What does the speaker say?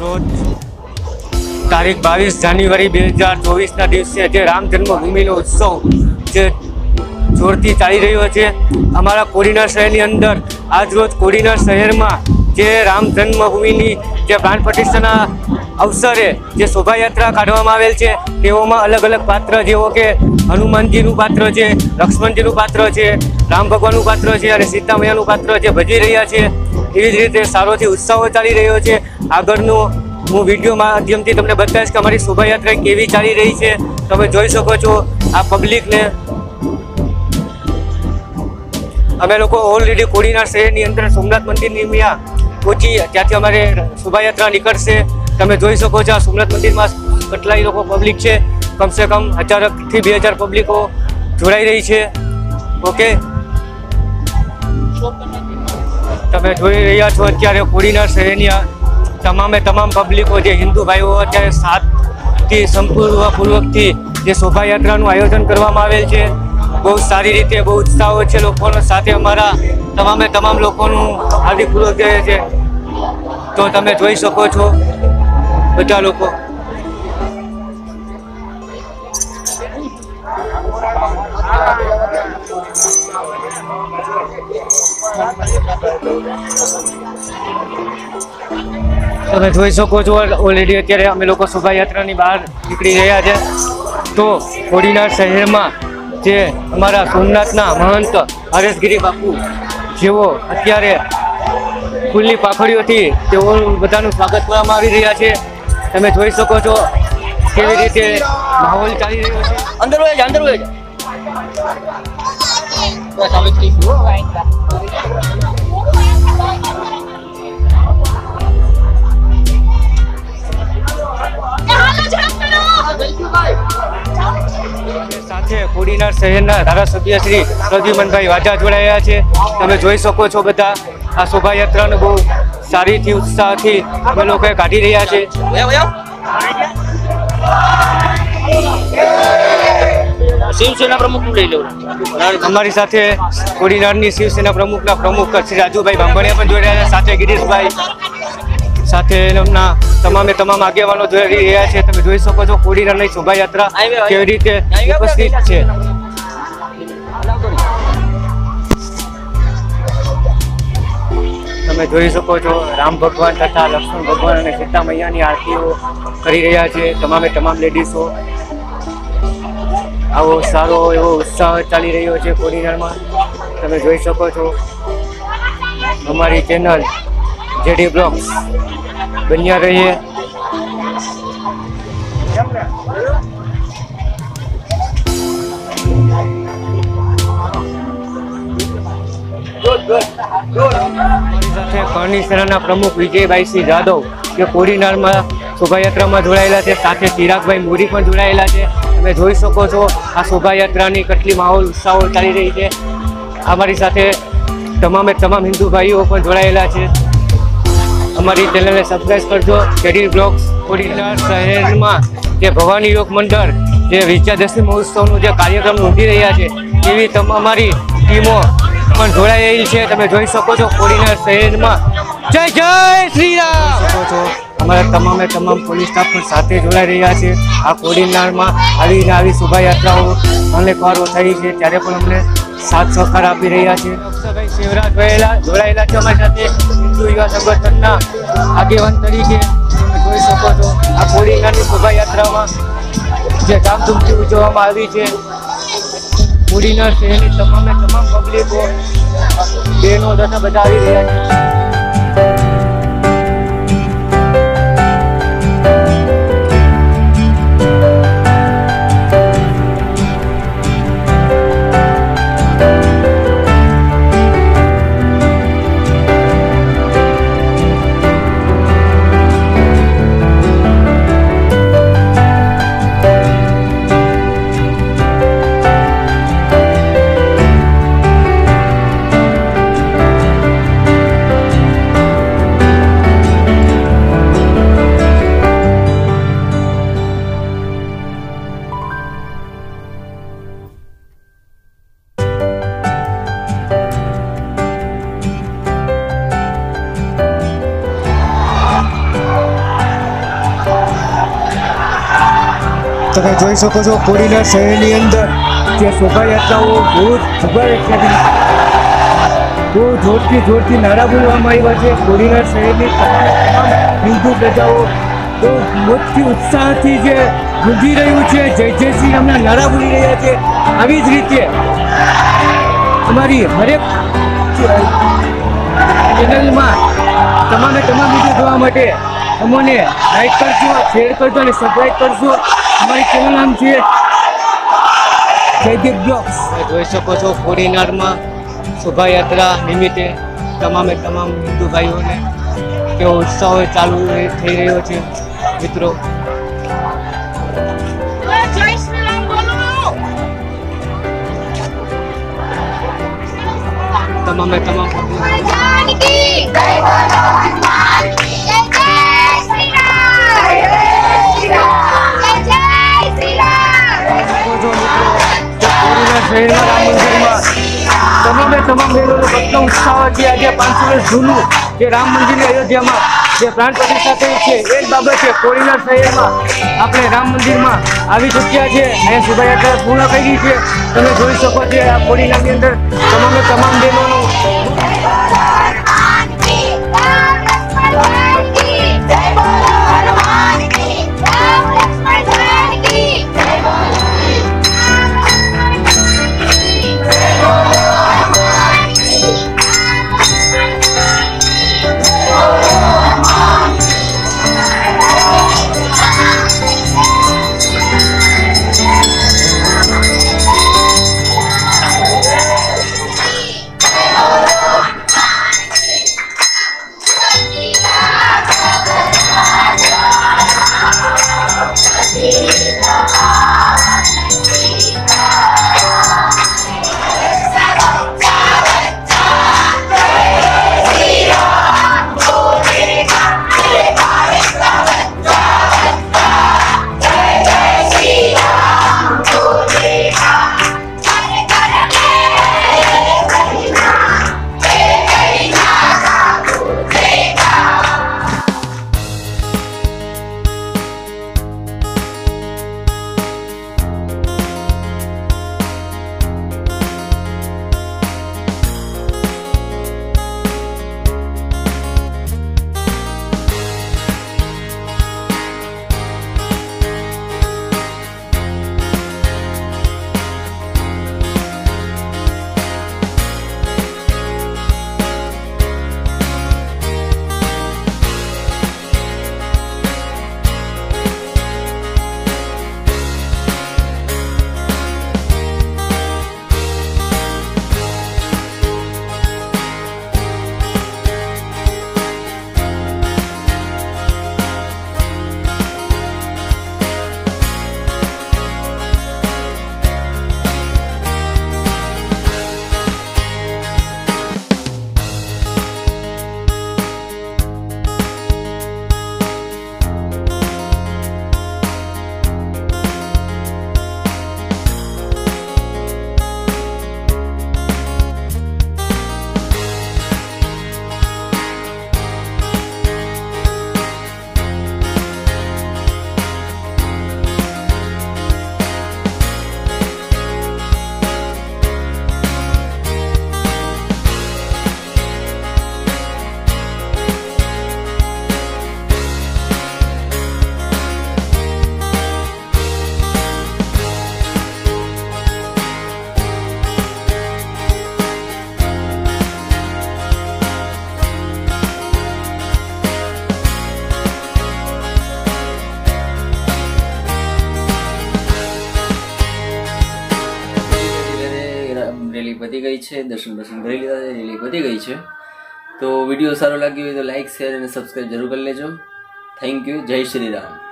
રોજ તારીખ 22 જાન્યુઆરી 2024ના દિવસે જે રામ જન્મભૂમિનો ઉત્સવ જે જોરથી ચાલી રહ્યો છે અમારા કોડીનાર શહેરની અંદર આજરોજ કોડીનાર શહેરમાં જે રામ જન્મભૂમિની જે પ્રાણ પ્રતિષ્ઠાના અવસરે જે શોભાયાત્રા કાઢવામાં આવેલ છે તેઓમાં અલગ અલગ પાત્ર જેવો કે હનુમાનજીનું પાત્ર છે, લક્ષ્મણજીનું પાત્ર છે, રામ ભગવાનનું પાત્ર છે અને સીતા મૈયાનું પાત્ર જે ભજવી રહ્યા છે. એવી જ રીતે સારોથી ઉત્સાહો ચાલી રહ્યો છે. આગળનું હું વિડીયો માધ્યમથી તમને બતાવીશ કે અમારી શોભાયાત્રા કેવી ચાલી રહી છે. તમે જોઈ શકો છો આ પબ્લિકને. અમે લોકો ઓલરેડી કોડીનાર શહેરની અંદર સોમનાથ મંદિરની ત્યાં પહોંચી, ત્યાંથી અમારે શોભાયાત્રા નીકળશે. તમે જોઈ શકો છો આ સોમનાથ મંદિરમાં કેટલાય લોકો પબ્લિક છે, કમસે કમ 1000થી 2000 પબ્લિકો જોડાઈ રહી છે. ઓકે, તમે જોઈ રહ્યા છો અત્યારે કોડીનાર શહેરની તમામ પબ્લિકો જે હિન્દુ ભાઈઓ અત્યારે 7થી સંપૂર્ણપૂર્વકથી જે શોભાયાત્રાનું આયોજન કરવામાં આવેલ છે. બહુ સારી રીતે બહુ ઉત્સાહ છે લોકોનો. સાથે અમારા તમામ લોકોનું હાર્દિકપૂર્વક રહે છે. તો તમે જોઈ શકો છો બધા લોકો. તમે જોઈ શકો છો ઓલરેડી અત્યારે અમે લોકો શોભાયાત્રાની બહાર નીકળી રહ્યા છે. તો કોડીનાર શહેરમાં જે અમારા સોમનાથના મહંત હરેશગીરી બાપુ જેઓ અત્યારે ફૂલની પાખડીઓથી તેઓ બધાનું સ્વાગત કરવામાં આવી રહ્યા છે. તમે જોઈ શકો છો કેવી રીતે માહોલ ચાલી રહ્યો છે. અંદર હોય જા સાથે કોડીનાર શહેરના ધારાસભ્ય શ્રી પ્રદ્યુમનભાઈ વાજા જોડાયા છે. તમે જોઈ શકો છો બધા આ શોભાયાત્રાને બહુ સારીથી ઉત્સાહથી અમે લોકો કાઢી રહ્યા છે. શિવસેના પ્રમુખ લઈ લેવું. અમારી સાથે કોડીનારની શિવસેના પ્રમુખના પ્રમુખ શ્રી રાજુભાઈ બાંભણિયા પણ જોડાયા છે. સાથે ગિરીશભાઈ, સાથે એમના તમામ આગેવાનો જોઈ રહ્યા છે. તમે જોઈ શકો છો કોડીનારની શોભાયાત્રા કેવી રીતે ઉપસ્થિત છે. તમે જોઈ શકો છો રામ ભગવાન તથા લક્ષ્મણ ભગવાન અને સીતા મૈયાની આરતીઓ કરી રહ્યા છે તમામ લેડીઝો. આવો સારો એવો ઉત્સાહ ચાલી રહ્યો છે કોડીનારમાં. તમે જોઈ શકો છો અમારી ચેનલ જેડી બ્લોગ્સ બન્યા રહીએ. અમારી સાથે કરણી સેનાના પ્રમુખ વિજયભાઈ જાદવ જે કોડીનારમાં શોભાયાત્રામાં જોડાયેલા છે. સાથે ચિરાગભાઈ મોરી પણ જોડાયેલા છે. તમે જોઈ શકો છો આ શોભાયાત્રાની કેટલી માહોલ ઉત્સાહો ચાલી રહી છે. અમારી સાથે તમામ હિન્દુ ભાઈઓ પણ જોડાયેલા છે. અમારી ચેનલને સબસ્ક્રાઈબ કરજો. JD blogs. કોડીનાર શહેરમાં જે ભવાની યોગ મંડળ જે વિજયાદશમી મહોત્સવનું જે કાર્યક્રમ નોંધી રહ્યા છે એવી અમારી ટીમો પણ જોડાયેલી છે. તમે જોઈ શકો છો કોડીનાર શહેરમાં જય શ્રી રામ શકો છો. અમારા તમામ પોલીસ સ્ટાફ પણ સાથે જોડાઈ રહ્યા છે. આ કોડીનારમાં આવી શોભાયાત્રાઓ અનેક વારો થઈ છે ત્યારે પણ અમને સાથ સહકાર આપી રહ્યા છે. ભાઈ શિવરાજ જોડાયેલા છે અમારી સાથે હિન્દુ યુવા સંગઠનના આગેવાન તરીકે. તમે જોઈ શકો છો આ કોડીનારની શોભાયાત્રામાં જે ધામધૂમથી ઉજવવામાં આવી છે. કોડીનાર શહેરની તમામ પબ્લિકો બહેનો તથા બધા આવી રહ્યા છે. તમે જોઈ શકો છો કોડીનાર શહેરની અંદર જે શોભાયાત્રાઓ બહુ જોરથી નારા બોલવામાં આવ્યા છે. કોડીનાર શહેરની તમામ હિન્દુ પ્રજાઓ બહુ મોટી ઉત્સાહથી જે ગુંજી રહ્યું છે, જય જય શ્રી રામના નારા બોલી રહ્યા છે. આવી જ રીતે અમારી હરેક ચેનલમાં તમામ વિડીયો જોવા માટે અમને લાઈક કરજો, શેર કરજો અને સબસ્ક્રાઈબ કરજો. અમારી ચેનલ નામ છે જયદીપ બ્લોગ્સ. જોઈ શકો છો કોડીનારમાં શોભાયાત્રા નિમિત્તે તમામ હિન્દુ ભાઈઓને કેવો ઉત્સાહ ચાલુ થઈ રહ્યો છે મિત્રો. તમામ બહેનોનો કેટલો ઉત્સાહ છે. આજે 500 વર્ષ જૂનું જે રામ મંદિરની અયોધ્યામાં જે પ્રાણ પ્રતિષ્ઠા થઈ છે એ જ બાબતે કોડીનાર શહેરમાં આપણે રામ મંદિરમાં આવી ચૂક્યા છે. અહીંયા શોભાયાત્રા પૂર્ણ કરી છે. તમે જોઈ શકો છો આ કોડીનારની અંદર તમામ બહેનોનું રેલી પતી ગઈ છે, દર્શન કરી લીધા છે, રેલી પતી ગઈ છે. તો વિડીયો સારો લાગ્યો હોય તો લાઈક, શેર અને સબસ્ક્રાઈબ જરૂર કરી લેજો. Thank you. જય શ્રી રામ.